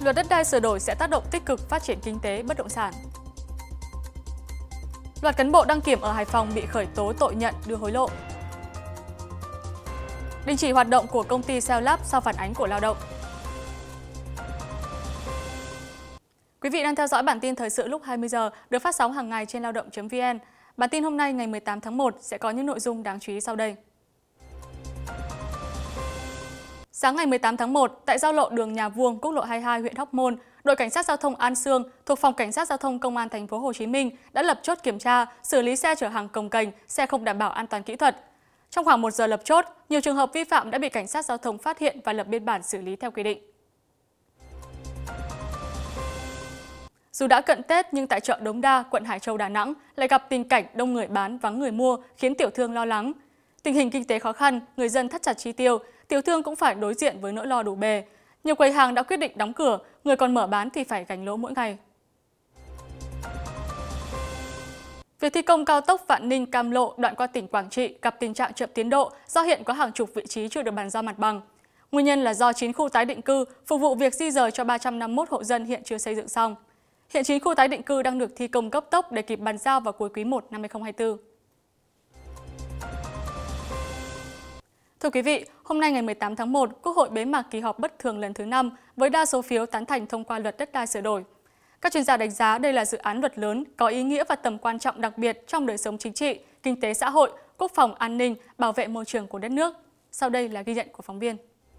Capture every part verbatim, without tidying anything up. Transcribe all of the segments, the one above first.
Luật đất đai sửa đổi sẽ tác động tích cực phát triển kinh tế bất động sản. Loạt cán bộ đăng kiểm ở Hải Phòng bị khởi tố tội nhận đưa hối lộ. Đình chỉ hoạt động của công ty Cellab sau phản ánh của lao động. Quý vị đang theo dõi bản tin thời sự lúc hai mươi giờ được phát sóng hàng ngày trên lao động chấm vn. Bản tin hôm nay ngày mười tám tháng một sẽ có những nội dung đáng chú ý sau đây. Sáng ngày mười tám tháng một, tại giao lộ đường Nhà Vuông, quốc lộ hai mươi hai, huyện Hóc Môn, đội cảnh sát giao thông An Sương thuộc phòng cảnh sát giao thông công an thành phố Hồ Chí Minh đã lập chốt kiểm tra, xử lý xe chở hàng cồng kềnh, xe không đảm bảo an toàn kỹ thuật. Trong khoảng một giờ lập chốt, nhiều trường hợp vi phạm đã bị cảnh sát giao thông phát hiện và lập biên bản xử lý theo quy định. Dù đã cận Tết nhưng tại chợ Đống Đa, quận Hải Châu, Đà Nẵng lại gặp tình cảnh đông người bán vắng người mua khiến tiểu thương lo lắng. Tình hình kinh tế khó khăn, người dân thắt chặt chi tiêu, tiểu thương cũng phải đối diện với nỗi lo đủ bề. Nhiều quầy hàng đã quyết định đóng cửa, người còn mở bán thì phải gánh lỗ mỗi ngày. Việc thi công cao tốc Vạn Ninh - Cam Lộ đoạn qua tỉnh Quảng Trị gặp tình trạng chậm tiến độ do hiện có hàng chục vị trí chưa được bàn giao mặt bằng. Nguyên nhân là do chín khu tái định cư phục vụ việc di rời cho ba trăm năm mươi mốt hộ dân hiện chưa xây dựng xong. Hiện chín khu tái định cư đang được thi công cấp tốc để kịp bàn giao vào cuối quý một năm hai nghìn không trăm hai mươi tư. Thưa quý vị, hôm nay ngày mười tám tháng một, Quốc hội bế mạc kỳ họp bất thường lần thứ năm với đa số phiếu tán thành thông qua luật đất đai sửa đổi. Các chuyên gia đánh giá đây là dự án luật lớn có ý nghĩa và tầm quan trọng đặc biệt trong đời sống chính trị, kinh tế xã hội, quốc phòng an ninh, bảo vệ môi trường của đất nước. Sau đây là ghi nhận của phóng viên.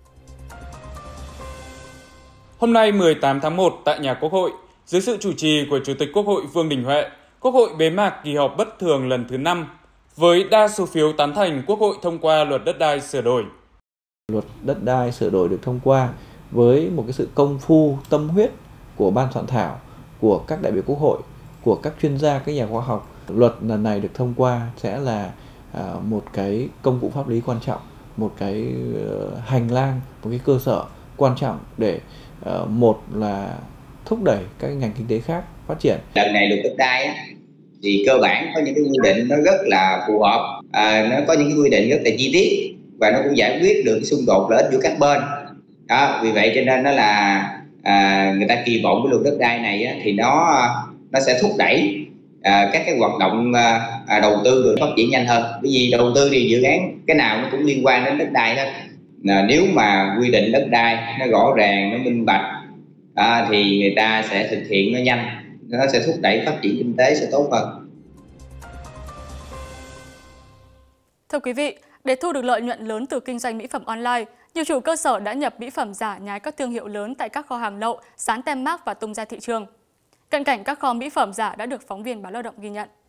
Hôm nay mười tám tháng một tại nhà Quốc hội, dưới sự chủ trì của Chủ tịch Quốc hội Vương Đình Huệ, Quốc hội bế mạc kỳ họp bất thường lần thứ năm. Với đa số phiếu tán thành, Quốc hội thông qua luật đất đai sửa đổi. Luật đất đai sửa đổi được thông qua với một cái sự công phu, tâm huyết của ban soạn thảo, của các đại biểu Quốc hội, của các chuyên gia, các nhà khoa học. Luật lần này được thông qua sẽ là một cái công cụ pháp lý quan trọng, một cái hành lang, một cái cơ sở quan trọng để một là thúc đẩy các ngành kinh tế khác phát triển. Lần này luật đất đai á, thì cơ bản có những cái quy định nó rất là phù hợp, à, nó có những cái quy định rất là chi tiết và nó cũng giải quyết được xung đột lợi ích giữa các bên. Đó, vì vậy cho nên nó là à, người ta kỳ vọng cái luật đất đai này á, thì nó nó sẽ thúc đẩy à, các cái hoạt động à, đầu tư được phát triển nhanh hơn. Bởi vì đầu tư thì dự án cái nào nó cũng liên quan đến đất đai hết. À, nếu mà quy định đất đai nó rõ ràng, nó minh bạch à, thì người ta sẽ thực hiện nó nhanh, nó sẽ thúc đẩy phát triển kinh tế sẽ tốt hơn. Thưa quý vị, để thu được lợi nhuận lớn từ kinh doanh mỹ phẩm online, nhiều chủ cơ sở đã nhập mỹ phẩm giả nhái các thương hiệu lớn tại các kho hàng lậu, dán tem mác và tung ra thị trường. Cận cảnh các kho mỹ phẩm giả đã được phóng viên Báo Lao động ghi nhận.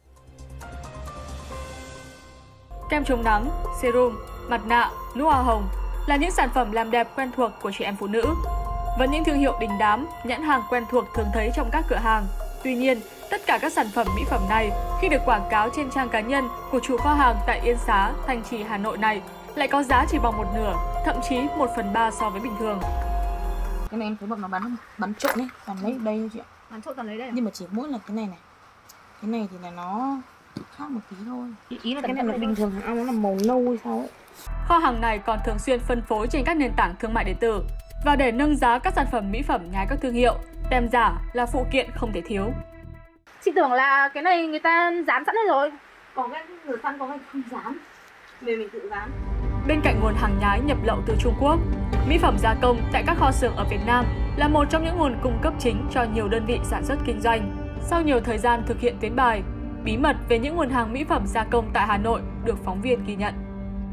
Kem chống nắng, serum, mặt nạ, nước hoa hồng là những sản phẩm làm đẹp quen thuộc của chị em phụ nữ. Vẫn những thương hiệu đình đám, nhãn hàng quen thuộc thường thấy trong các cửa hàng. Tuy nhiên, tất cả các sản phẩm mỹ phẩm này khi được quảng cáo trên trang cá nhân của chủ kho hàng tại Yên Xá, Thanh Trì, Hà Nội này lại có giá chỉ bằng một nửa, thậm chí một phần ba so với bình thường. Cái này em thấy bọn nó bán bán trộn ấy, toàn lấy đây chị ạ. Bán trộn toàn lấy đây à? Nhưng mà chỉ mỗi là cái này này. Cái này thì là nó khác một tí thôi. Ý, ý là cái này là bình thường hàng nó là màu nâu hay sao ấy. Kho hàng này còn thường xuyên phân phối trên các nền tảng thương mại điện tử. Và để nâng giá các sản phẩm mỹ phẩm nhái các thương hiệu, tem giả là phụ kiện không thể thiếu. Chị tưởng là cái này người ta dán sẵn rồi. Còn cái người phân có cái không dán, về mình tự dán. Bên cạnh nguồn hàng nhái nhập lậu từ Trung Quốc, mỹ phẩm gia công tại các kho xưởng ở Việt Nam là một trong những nguồn cung cấp chính cho nhiều đơn vị sản xuất kinh doanh. Sau nhiều thời gian thực hiện tuyến bài, bí mật về những nguồn hàng mỹ phẩm gia công tại Hà Nội được phóng viên ghi nhận.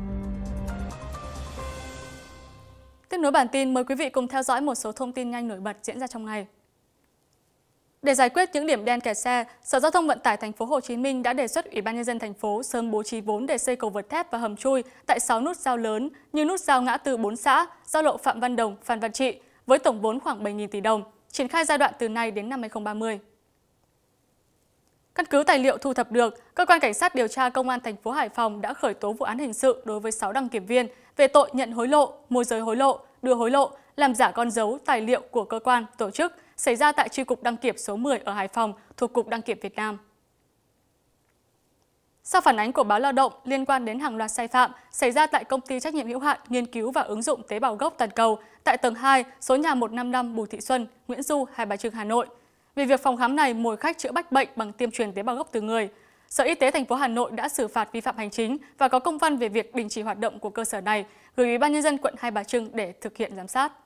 Tiếp nối bản tin, mời quý vị cùng theo dõi một số thông tin nhanh nổi bật diễn ra trong ngày. Để giải quyết những điểm đen kẹt xe, Sở Giao thông Vận tải Thành phố Hồ Chí Minh đã đề xuất Ủy ban Nhân dân thành phố sớm bố trí vốn để xây cầu vượt thép và hầm chui tại sáu nút giao lớn như nút giao ngã tư bốn xã, giao lộ Phạm Văn Đồng, Phan Văn Trị với tổng vốn khoảng bảy nghìn tỷ đồng, triển khai giai đoạn từ nay đến năm hai nghìn không trăm ba mươi. Căn cứ tài liệu thu thập được, Cơ quan Cảnh sát điều tra Công an thành phố Hải Phòng đã khởi tố vụ án hình sự đối với sáu đăng kiểm viên về tội nhận hối lộ, môi giới hối lộ, đưa hối lộ, làm giả con dấu, tài liệu của cơ quan, tổ chức xảy ra tại Chi cục Đăng kiểm số mười ở Hải Phòng thuộc Cục Đăng kiểm Việt Nam. Sau phản ánh của báo Lao động liên quan đến hàng loạt sai phạm xảy ra tại công ty trách nhiệm hữu hạn nghiên cứu và ứng dụng tế bào gốc toàn cầu tại tầng hai, số nhà một trăm năm mươi lăm Bùi Thị Xuân, Nguyễn Du, Hai Bà Trưng, Hà Nội, vì việc phòng khám này mồi khách chữa bách bệnh bằng tiêm truyền tế bào gốc từ người, Sở Y tế thành phố Hà Nội đã xử phạt vi phạm hành chính và có công văn về việc đình chỉ hoạt động của cơ sở này, gửi Ủy ban nhân dân quận Hai Bà Trưng để thực hiện giám sát.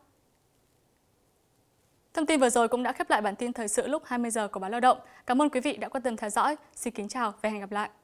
Thông tin vừa rồi cũng đã khép lại bản tin thời sự lúc hai mươi giờ của báo Lao động. Cảm ơn quý vị đã quan tâm theo dõi. Xin kính chào và hẹn gặp lại.